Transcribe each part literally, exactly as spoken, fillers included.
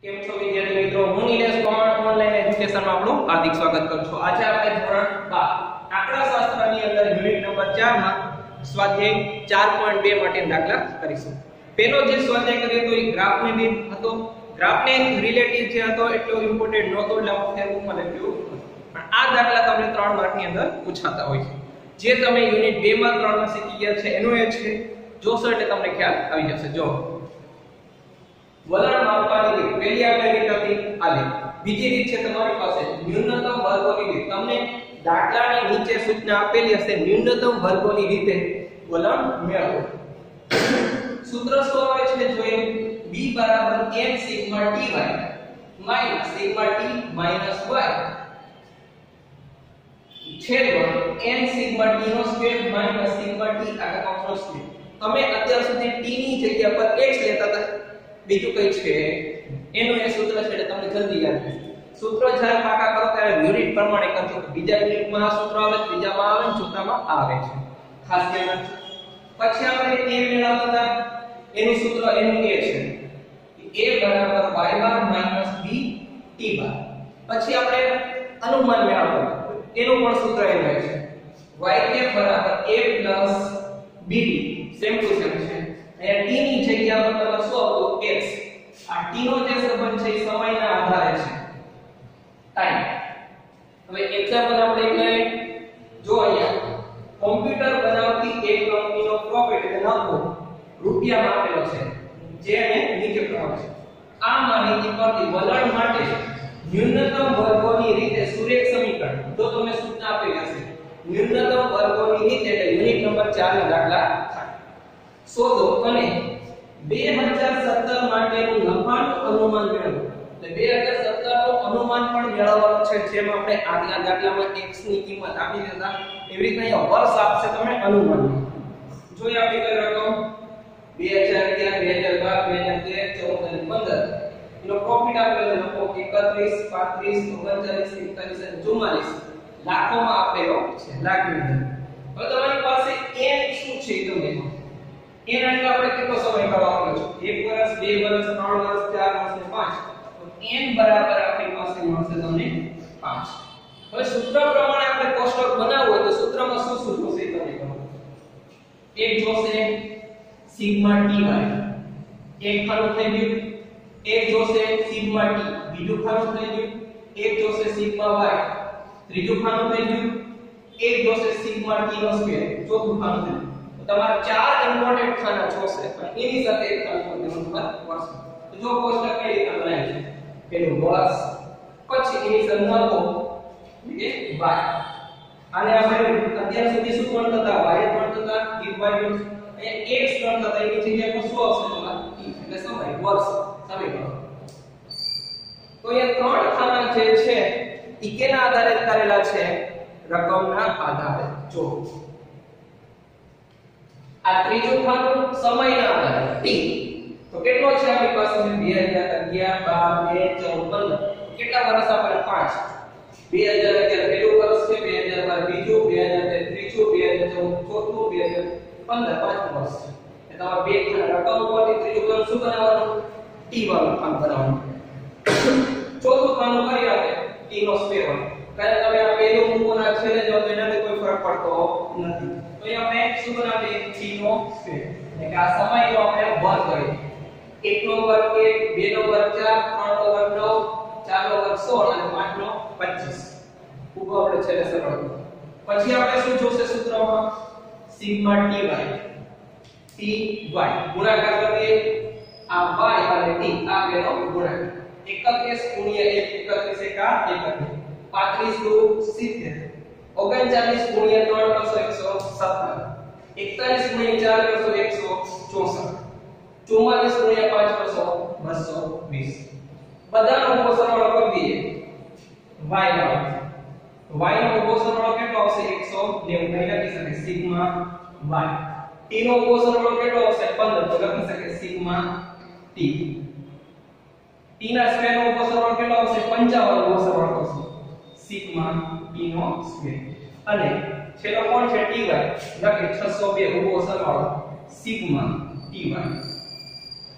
કેમ છો વિદ્યાર્થી મિત્રો, હું નિલેશ કોમણ ઓનલાઈન એજ્યુકેશનમાં આપણું હાર્દિક સ્વાગત કરું છું। આજે આપણે ધોરણ બાર આંકડાશાસ્ત્રની અંદર યુનિટ નંબર ચાર માં સ્વાધ્યાય ચાર પોઈન્ટ બે માટે દાખલા કરીશું। પહેલો જે સ્વાધ્યાય કર્યો તો એ ગ્રાફની રીત હતો। ગ્રાફને રિલેટિવ જે હતો એટલો ઇમ્પોર્ટન્ટ નહોતો એટલે આપણે ફેરબુકમાં લખ્યું, પણ આ દાખલા તમને ત્રણ માર્કની અંદર પૂછાતા હોય છે। જે તમે યુનિટ બે માં ત્રણ માં શીખી ગયા છે એનો એ છે, જોશો એટલે તમને ખ્યાલ આવી જશે। જો વલણ માપવાની રીત, પહેલી આપણે રીત હતી આલેખ, બીજી રીત છે તમારી પાસે ન્યૂનતમ વર્ગોની રીત। તમને દાખલાની નીચે સૂચના આપેલી હશે, ન્યૂનતમ વર્ગોની રીતે વલણ મેળવો। સૂત્ર શું આવે છે જોઈએ, b બરાબર n sigma ty minus sigma t minus y છેદમાં n સિગ્મા t નો સ્ક્વેર માઈનસ સિગ્મા t આખા કૌંસનો સ્ક્વેર। તમે અત્યાર સુધી t ની જગ્યા પર x લેતા હતા, બીજું કઈ છે એનું એ સૂત્ર છે એટલે તમને જલ્દી યાદ રહેશે। સૂત્ર જ્યારે પાકા કરો ત્યારે યુનિટ પ્રમાણે કરજો, બીજા યુનિટમાં આ સૂત્ર આવે, ત્રીજામાં આવે, ચોથામાં આવે છે, ખાસ ધ્યાન રાખજો। પછી આપણે a મેળવતા હતા, એનું સૂત્ર એનું એ છે a બરાબર y bar minus b t bar. પછી આપણે અનુમાન મેળવતા, એનું પણ સૂત્ર એનું છે y કે બરાબર a plus b same to same છે। અહીંયા t ની જગ્યા પર તમે શું આવતું x, આ t નો જે સંબંધ છે એ સમયના આધારે છે, ટાઈમ। હવે એક્ઝામ્પલ આપણે લઈએ, જો અહીંયા કોમ્પ્યુટર બનાવતી એક કંપનીનો પ્રોફિટ એટલે નફો રૂપિયામાં આપેલો છે, જે એને નીચે પ્રમાણે છે। આ માહિતી પરથી વલણ માટે ન્યૂનતમ વર્ગોની રીતે સુરેખ સમીકરણ, જો તમને સૂચના આપેલી હશે ન્યૂનતમ વર્ગોની રીતે એટલે યુનિટ નંબર ચાર ના દાખલા થાય। શોધો અને બે હજાર સત્તર માટેનું નફાનું અનુમાન મેળવો। એટલે બે હજાર સત્તર નું અનુમાન પણ મેળવવાનું છે, જેમ આપણે આગલા દાખલામાં x ની કિંમત આપી દીધા એવી રીતે અહીંયા વર્ષ આપશે તમને અનુમાન। જોઈએ આપણી કઈ રકમ બે હજાર અગિયાર, બે હજાર બાર, બે હજાર તેર, ચૌદ અને પંદર એનો પ્રોફિટ આપેલો લખો એકત્રીસ, પાંત્રીસ, ઓગણચાલીસ, એકતાલીસ અને ચુમ્માલીસ લાખોમાં આપેલો છે, લાખની અંદર। હવે તમારી પાસે n શું છે તમને n એટલે આપણે કેટલો સમય કરવાનો છે, એક વર્ષ, બે વર્ષ, ત્રણ વર્ષ, ચાર વર્ષ અને પાંચ। તો n બરાબર આપણી પાસે મળશે તમને પાંચ। હવે સૂત્ર પ્રમાણે આપણે કોષ્ટક બનાવવું હોય તો સૂત્રમાં શું શું જોશે તમને કહો। એક જોશે સિગ્મા ty, એક ખાનું થઈ ગયું। એક જોશે સિગ્મા t, બીજું ખાનું થઈ ગયું। એક જોશે સિગ્મા y, ત્રીજું ખાનું થઈ ગયું। એક જોશે સિગ્મા t નો સ્ક્વેર, ચોથું ખાનું થઈ ગયું। તમારે ચાર ઇમ્પોર્ટન્ટ ખાના જોશે, પણ એની સાથે એક ખાનું દેવાનું તમારે વર્ષ। તો જો કોષ્ટક કઈ રીતે બનાવે છે, પેલું વર્ષ, પછી એની સંદર્ભો એટલે y, આને આપણે અત્યાર સુધી શું ગણતા હતા, y ગણતા હતા, y ગણતા અહીંયા x ગણતા હતા, એની જગ્યાએ પર શું આવશે તમારે t એટલે સમય, વર્ષ, સમીકરણ। તો એ ત્રણ ખાના જે છે ઈ કેના આધારે કરેલા છે, રકમના આધારે। જો આ ત્રીજું ખાનું સમયના આધારે t, તો કેટલો છે આપણી પાસે બે હજાર અગિયાર, બાર, તેર, ચૌદ, પંદર, કેટલા વર્ષ આપણે પાંચ। બે હજાર અગિયાર પહેલું વર્ષ છે, બે હજાર બાર બીજું, બે હજાર તેર ત્રીજું, બે હજાર ચૌદ ચોથું, બે હજાર પંદર પાંચમું વર્ષ છે। એટલે તમારે બે ખાના રકમ ઉપરથી ત્રીજું ખાનું શું બનાવવાનું, t વાળું ખાનું બનાવવાનું। ચોથું ખાનું કરી આપે t નો સ્ક્વેર વાળું, કારણ તમે આ પહેલું મૂકોના છેલ્લે જો તો એનાથી કોઈ ફરક પડતો નથી। તો અહીં આપણે શું બનાવીએ, t નો સ્ક્વેર, એટલે કે આ સમયનો આપણે વર્ગ કરીએ। એક નો વર્ગ એક, બે નો વર્ગ ચાર, ત્રણ નો વર્ગ નવ, ચાર નો વર્ગ સોળ અને પાંચ નો પચીસ। ખૂબ આપણે છેલ્લે સરળ। પછી આપણે શું જોશે સૂત્રમાં, સિગ્મા ty, ty ગુણાકાર કરીએ, આ y અને t આ બેનો ગુણાકાર, એકત્રીસ ગુણ્યા એક, એકત્રીસ એકા એકત્રીસ, પાંત્રીસ દુ સિત્તેર, ઓગણચાલીસ ગુણ્યા ત્રણ કરશો એકસો સત્તર, એકતાલીસ ગુણ્યા ચાર કરશો એકસો ચોસઠ, ચુમ્માલીસ ગુણ્યા પાંચ કરશો બસો વીસ। બધાનો ઉભો સરવાળો કરી દઈએ y નો, y નો ઉભો સરવાળો કેટલો આવશે એકસો નેવું, અહીં લખી શકે સિગ્મા y। t નો ઉભો સરવાળો કેટલો આવશે પંદર, તો લખી શકે સિગ્મા t। t ના સ્ક્વેર નો ઉભો સરવાળો કેટલો આવશે પંચાવન, ઉભો સરવાળો કરશો સિગ્મા t નો સ્ક્વેર। અને છેલ્લો કોણ છે ty, લખી છસો બે ઉભો સરવાળો સિગ્મા ty।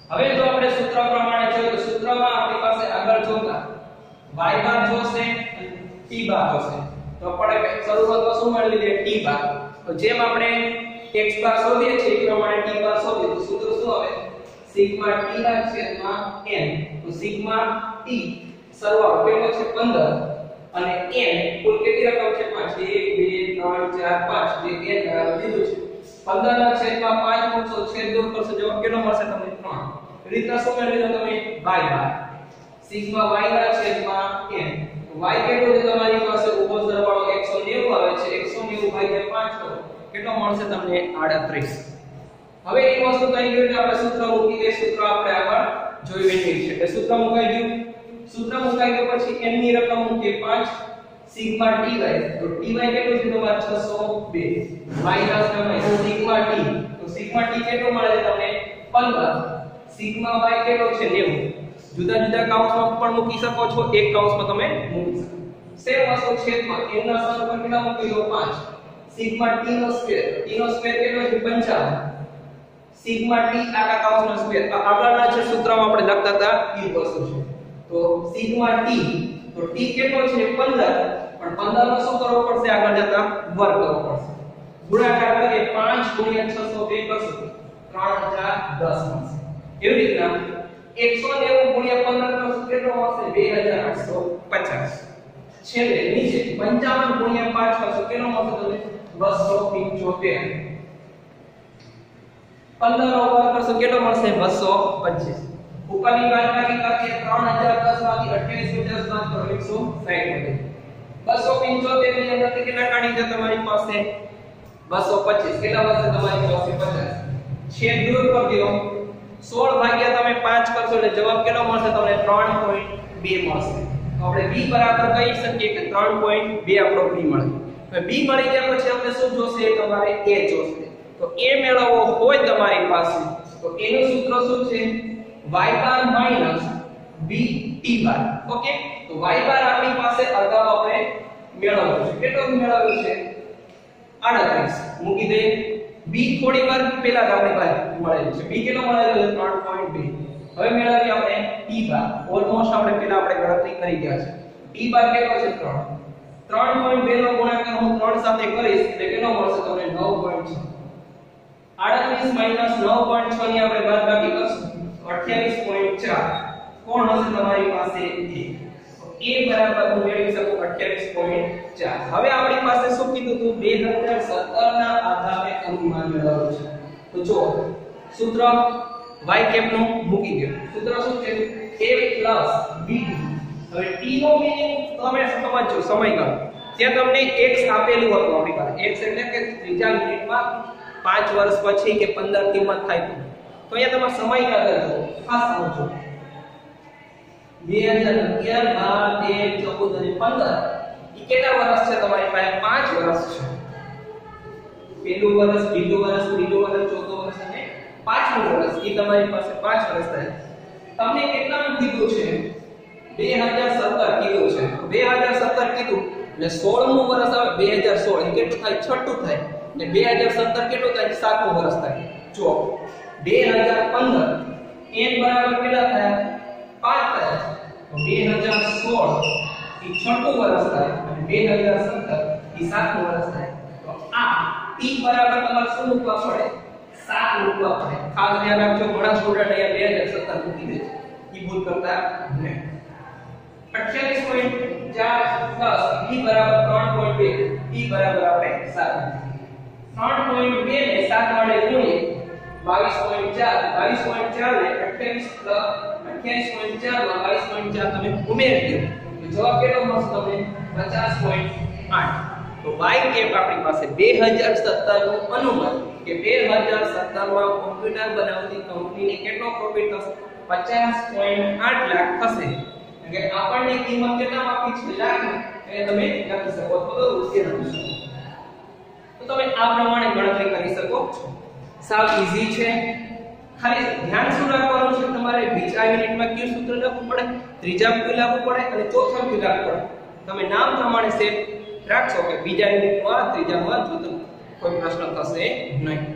હવે જો આપણે સૂત્ર પ્રમાણે જોઈએ તો સૂત્રમાં આપણી પાસે આગળ જોતા y બાર જોશે અને t બાર જોશે તો આપણે શરૂઆતમાં શું મેળવી લઈએ t બાર તો જેમ આપણે x બાર શોધીએ છીએ એ પ્રમાણે t બાર શોધીએ તો સૂત્ર શું આવે સિગ્મા t ના છેદમાં n તો સિગ્મા t સરવાળો કેટલો છે પંદર અને n કુલ કેટલી રકમ છે પાંચ એક બે ત્રણ ચાર પાંચ જે n બરાબર દીધું છે પંદર ના છેદમાં પાંચ મૂકશો છેદ દૂર કરશો જવાબ કેટલો મળશે તમને ત્રણ રીતના શું મેળવી લો તમે y બાર સિગ્મા y ના છેદમાં n y કેટલો છે તમારી પાસે ઉભો સરવાળો એકસો નેવું આવે છે એકસો નેવું ભાગ્યા પાંચ કરો કેટલો મળશે તમને આડત્રીસ હવે એક વસ્તુ કઈ ગયું કે આપણે સૂત્ર મૂકી દે સૂત્ર આપણે આગળ જોઈ વેઠી છે એટલે સૂત્ર મુકાઈ ગયું સૂત્ર મુકાઈ ગયું પછી n ની રકમ મૂકીએ પાંચ સિગ્મા ty તો ty કેટલું છે તમારે છસો બે માઈનસ તમે સિગ્મા t તો સિગ્મા t કેટલો મળે છે તમને પંદર સિગ્મા y કેટલો છે નેવું જુદા જુદા કૌંસમાં પણ મૂકી શકો છો એક કૌંસમાં તમે મૂકી શકો સેમ વસ્તુ છેદમાં n ના સ્થાન પર કેટલા મૂકી દો પાંચ સિગ્મા t નો સ્ક્વેર t નો સ્ક્વેર કેટલો છે પંચાવન સિગ્મા t આખા કૌંસનો સ્ક્વેર આગળના જે સૂત્રમાં આપણે લખતા હતા એ વસ્તુ છે તો સિગ્મા t તો t કેટલો છે પંદર પણ પંદર નો શું કરવો પડશે આગળ જતા વર્ગ કરવો પડશે ગુણાકાર કરીએ પાંચ ગુણ્યા છસો બે કરશું ત્રણ હજાર દસ મળશે એવી રીતના એકસો નેવું ગુણ્યા પંદર કરશું કેટલો મળશે બે હજાર આઠસો પચાસ છેલ્લે નીચે પંચાવન ગુણ્યા પાંચ કરશું કેટલો મળશે તમને બસો પંચોતેર પંદર નો વર્ગ કરશું કેટલો મળશે બસો પચીસ ઉપરની બાદબાકી કરીએ ત્રણ હજાર દસ માંથી અઠ્યાવીસ પચાસ બાદ કરો એકસો સાઠ મળે બસો પંચોતેર ની અંદર કેટલા કાઢી છે તમારી પાસે બસો પચીસ કેટલા વધશે તમારી પાસે પચાસ છેદ દૂર કરી દો સોળ ભાગ્યા તમે પાંચ કરશો એટલે જવાબ કેટલો મળશે તમને ત્રણ પોઈન્ટ બે મળશે તો આપણે b બરાબર કહી શકીએ કે ત્રણ પોઈન્ટ બે આપણો b મળે હવે b મળી ગયા પછી આપણે શું જોશે તમારે a જોશે તો a મેળવવો હોય તમારી પાસે તો એનું સૂત્ર શું છે y bar minus b t bar okay તો y બાર આપણી પાસે અગાઉ આપણે મેળવ્યું છે કેટલો મેળવ્યું છે આડત્રીસ મૂકી દે b થોડી વાર પહેલા જ આપણી પાસે મળેલું છે b કેટલો મળેલો છે ત્રણ પોઈન્ટ બે હવે મેળવી આપણે t બાર ઓલમોસ્ટ આપણે પહેલા આપણે ગણતરી કરી ગયા છે t બાર કેટલો છે ત્રણ ત્રણ પોઈન્ટ બે નો ગુણાકાર હું ત્રણ સાથે કરીશ એટલે કેટલો મળશે તમને નવ પોઈન્ટ છ આડત્રીસ માઈનસ નવ પોઈન્ટ છ ની આપણે બાદબાકી કરશું અઠ્યાવીસ પોઈન્ટ ચાર કોણ હશે તમારી પાસે a તો a બરાબર હું મેળવી શકું અઠ્યાવીસ પોઈન્ટ ચાર હવે આપણી પાસે શું કીધું હતું બે હજાર સત્તર ના આધારે અનુમાન મેળવવું છે તો જો સૂત્ર y કેપ નું મૂકી દો સૂત્ર શું છે a b હવે t નો મીનિંગ તમે સમજો સમયગાળો ત્યાં તમને x આપેલું હતું આપણી પાસે x એટલે કે ત્રીજા યુનિટમાં પાંચ વર્ષ પછી કે પંદર કિંમત થાય તો તો અહીંયા તમારો સમયગાળો જો ખાસ સમજો બે હજાર અગિયાર બાર તેર ચૌદ અને પંદર ઈ કેટલા વર્ષ છે તમારી પાસે પાંચ વર્ષ છે પહેલું વર્ષ બીજું વર્ષ ત્રીજું વર્ષ ચોથું વર્ષ અને પાંચમું વર્ષ ઈ તમારી પાસે પાંચ વર્ષ થાય તમને કેટલાનું કીધું છે બે હજાર સત્તર કીધું છે બે હજાર સત્તર કીધું એટલે સોળમું વર્ષ આવે બે હજાર સોળ એ કેટલું થાય છઠ્ઠું થાય એટલે બે હજાર સત્તર કેટલું થાય સાતમું વર્ષ થાય જો બે હજાર પંદર n બરાબર કેટલા થાય પાંચ થાય તો બે હજાર સોળ એ છઠ્ઠું વર્ષ થાય અને બે હજાર સત્તર એ સાતમું વર્ષ થાય તો આ t બરાબર તમારે શું મૂકવા પડે સાત મૂકવા પડે ખાસ ધ્યાન રાખજો ઘણા સ્ટુડન્ટ અહીંયા બે હજાર સત્તર મૂકી દે છે ઈ ભૂલ કરતા નહીં અઠ્યાવીસ પોઈન્ટ ચાર પ્લસ b બરાબર ત્રણ પોઈન્ટ બે t બરાબર આપણે સાત ત્રણ પોઈન્ટ બે ને સાત વડે ગુણીએ બાવીસ પોઈન્ટ ચાર બાવીસ પોઈન્ટ ચાર ને અઠ્યાવીસ પ્લસ અઠ્યાવીસ પોઈન્ટ ચાર માં બાવીસ પોઈન્ટ ચાર તમે ઉમેરી દો તો જવાબ કેટલો મળશે તમને પચાસ પોઈન્ટ આઠ તો y કેપ આપણી પાસે બે હજાર સત્તર નું અનુમાન કે બે હજાર સત્તર માં કોમ્પ્યુટર બનાવતી કંપનીને કેટલો પ્રોફિટ થશે પચાસ પોઈન્ટ આઠ લાખ થશે કે આપણને કિંમત કેટલા આપી છે લાખ એ તમે લખી શકો તો રૂપિયા લખી શકો તો તમે આ પ્રમાણે ગણતરી કરી શકો છો સાવ ઈઝી છે ખાલી ધ્યાન શું રાખવાનું છે તમારે બીજા યુનિટમાં કયું સૂત્ર લખવું પડે ત્રીજા કયું લાગુ પડે અને ચોથા કયું લાગુ પડે તમે નામ પ્રમાણે સેટ રાખશો કે બીજા યુનિટમાં ત્રીજામાં જો કોઈ પ્રશ્ન થશે નહીં